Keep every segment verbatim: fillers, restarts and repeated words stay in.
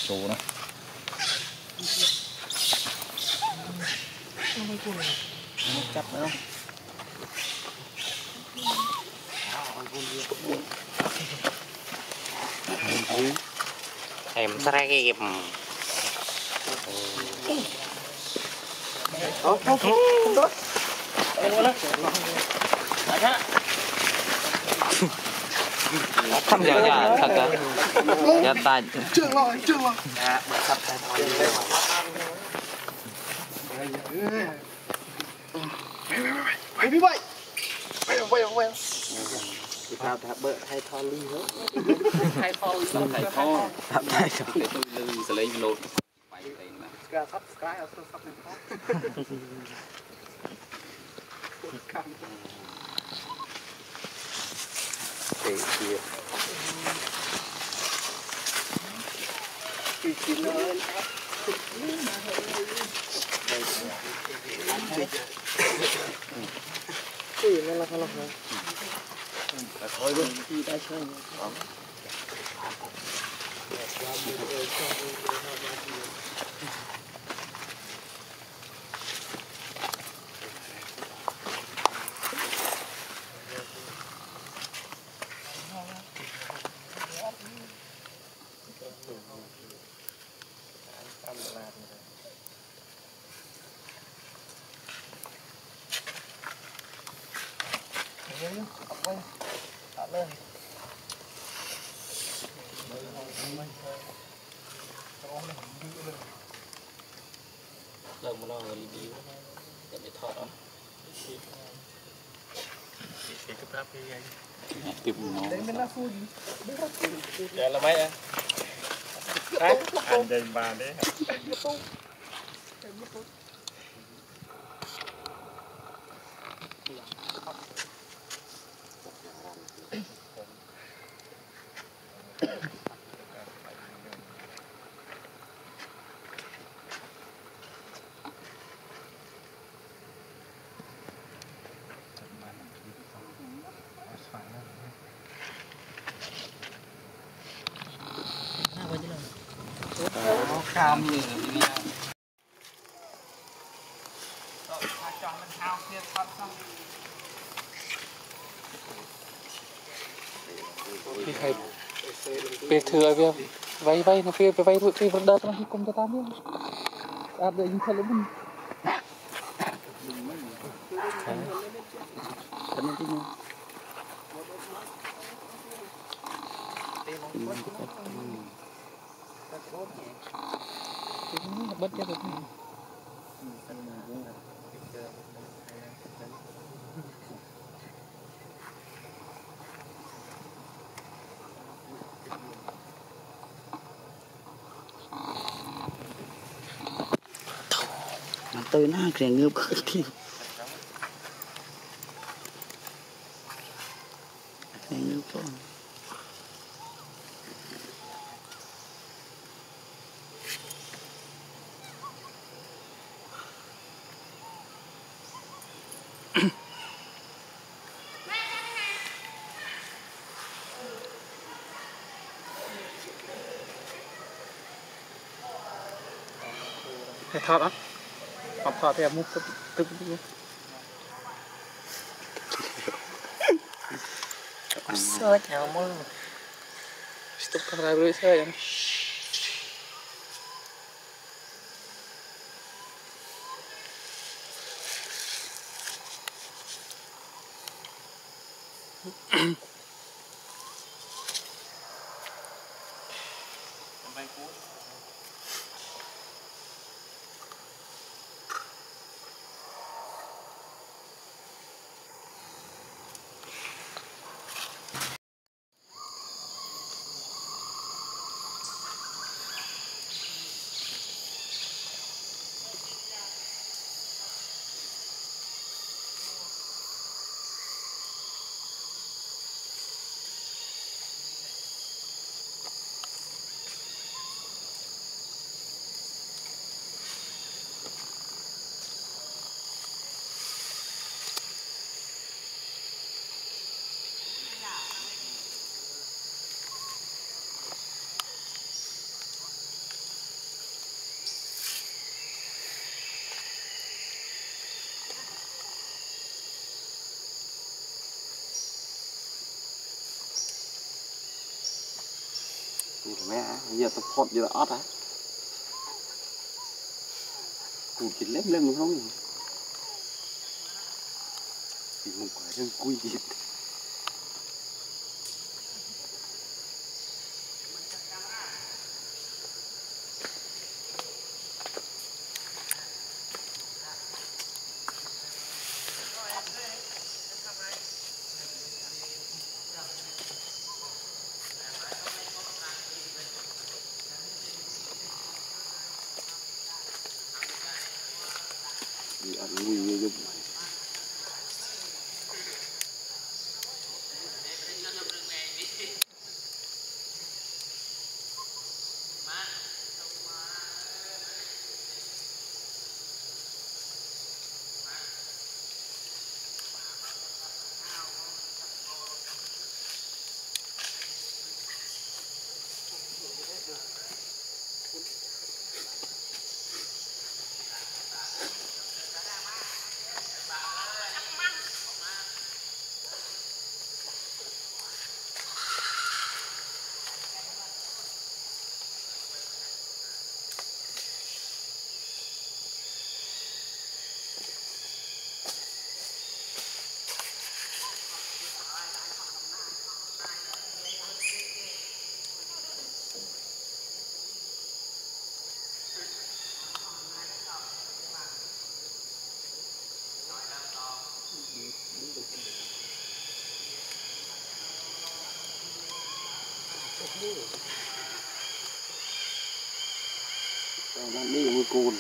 số này chặt nữa em sare kịp không không không tốt không giờ giờ thật á giờ ta chưa rồi chưa rồi mày đi vậy mày đâu vậy vậy thao thao bợ hay thao ly hết hay thôi thầy kho thầy kho để tôi lưu sẽ lấy lột sky sắp sky ở sắp này khó để kia thì chỉ nó ui nó là nó là thôi luôn đi đã chơi đâu mà nó Libby để bị thọt đó cái cái pháp cái tiếp nó đấy mình là phu gì giờ là mấy à anh đây bà đấy cam như đi hay về thừa về vay vay nó về vay vay về đợt nó cùng cho ta biết à để nhìn thấy luôn bất chấp được tôi nó kèn ngược kia kèn ngược hay thọt á học thọt thì em mua tức tức sơ chào mơ stop kamera dulu saya yang mẹ giờ tập phật giờ ót á cụ chỉ lém lém không thì một cái đơn quy gì thì ăn nguy như vậy đang đi với cồn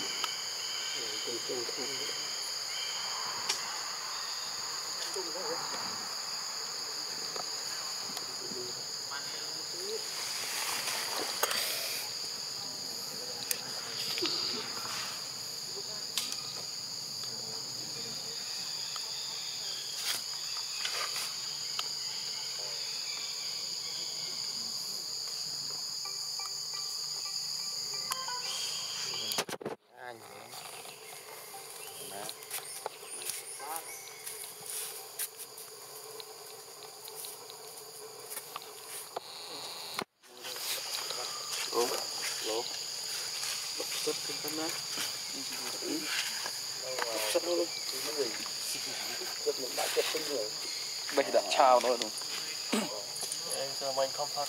bây đã chào rồi đúng em cho mình không phát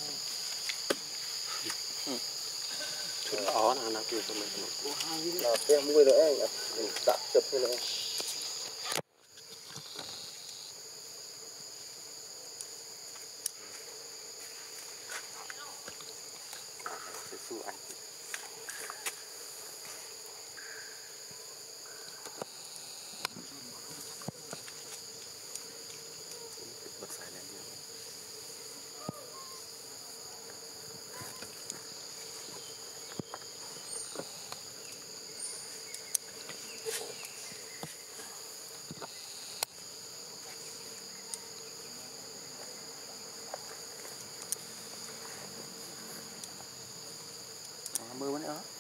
chút ó là nó kêu cho mình là em mua rồi anh mình đặt chụp thế này sẽ su ảnh bật xài lên nha mưa vẫn đó